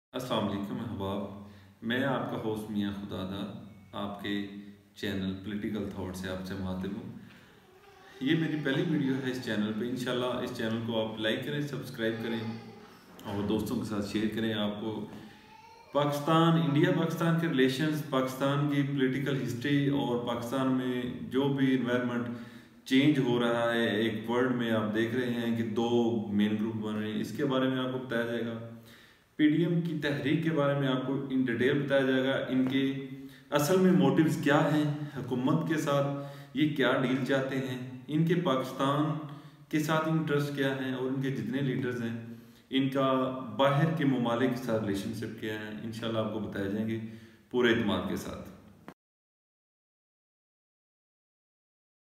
अस्सलाम वालेकुम अहबाब। मैं आपका होस्ट मियाँ खुदादा आपके चैनल पॉलिटिकल थॉट से आपसे मुखातिब हूँ। ये मेरी पहली वीडियो है इस चैनल पे। इंशाल्लाह इस चैनल को आप लाइक करें, सब्सक्राइब करें और दोस्तों के साथ शेयर करें। आपको पाकिस्तान, इंडिया पाकिस्तान के रिलेशंस, पाकिस्तान की पॉलिटिकल हिस्ट्री और पाकिस्तान में जो भी इन्वायरमेंट चेंज हो रहा है, एक वर्ल्ड में आप देख रहे हैं कि दो मेन ग्रुप बन रहे हैं, इसके बारे में आपको बताया जाएगा। पीडीएम की तहरीक के बारे में आपको इन डिटेल बताया जाएगा। इनके असल में मोटिव्स क्या हैं, हुकूमत के साथ ये क्या डील चाहते हैं, इनके पाकिस्तान के साथ इंटरेस्ट क्या है और इनके जितने लीडर्स हैं इनका बाहर के ममालिक के साथ रिलेशनशिप क्या है, इंशाल्लाह आपको बताए जाएंगे पूरे इत्मीनान के साथ।